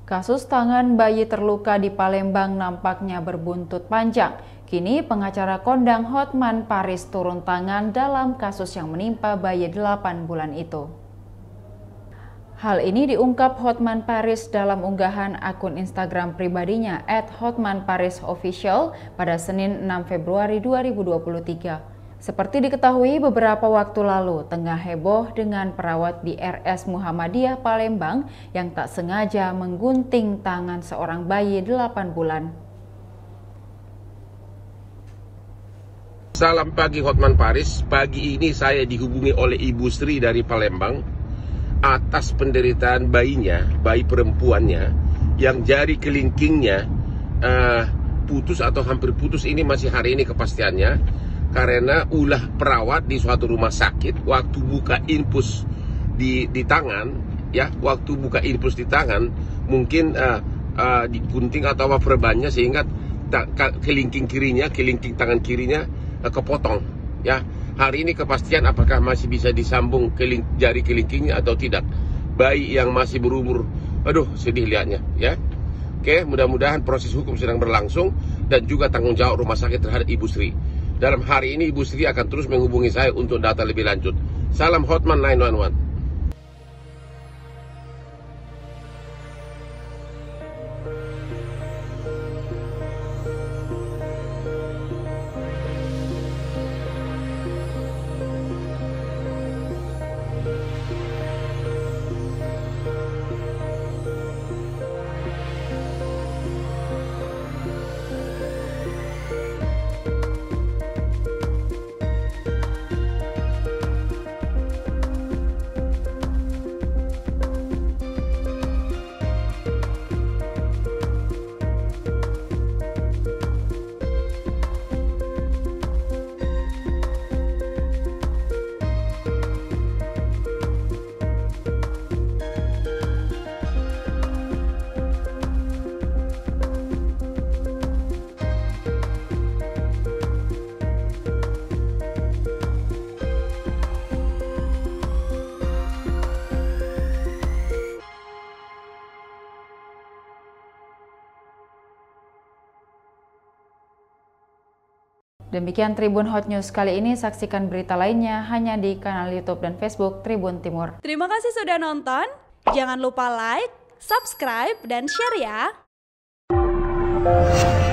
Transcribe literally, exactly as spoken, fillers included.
Kasus tangan bayi terluka di Palembang nampaknya berbuntut panjang. Kini pengacara kondang Hotman Paris turun tangan dalam kasus yang menimpa bayi delapan bulan itu. Hal ini diungkap Hotman Paris dalam unggahan akun Instagram pribadinya et hotman paris official pada Senin enam Februari dua ribu dua puluh tiga. Seperti diketahui beberapa waktu lalu, tengah heboh dengan perawat di R S Muhammadiyah Palembang yang tak sengaja menggunting tangan seorang bayi delapan bulan. Salam pagi Hotman Paris. Pagi ini saya dihubungi oleh Ibu Sri dari Palembang atas penderitaan bayinya, bayi perempuannya yang jari kelingkingnya uh, putus atau hampir putus. Ini masih hari ini kepastiannya, karena ulah perawat di suatu rumah sakit waktu buka infus di di tangan, ya, waktu buka infus di tangan mungkin uh, uh, digunting atau apa perbannya sehingga kelingking kirinya, kelingking tangan kirinya uh, kepotong, ya. Hari ini kepastian apakah masih bisa disambung keling, jari kelingkingnya atau tidak. Bayi yang masih berumur, aduh sedih lihatnya, ya. Oke, mudah-mudahan proses hukum sedang berlangsung dan juga tanggung jawab rumah sakit terhadap Ibu Sri. Dalam hari ini Ibu Sri akan terus menghubungi saya untuk data lebih lanjut. Salam Hotman sembilan satu satu. Demikian Tribun Hot News kali ini, saksikan berita lainnya hanya di kanal YouTube dan Facebook Tribun Timur. Terima kasih sudah nonton, jangan lupa like, subscribe, dan share ya!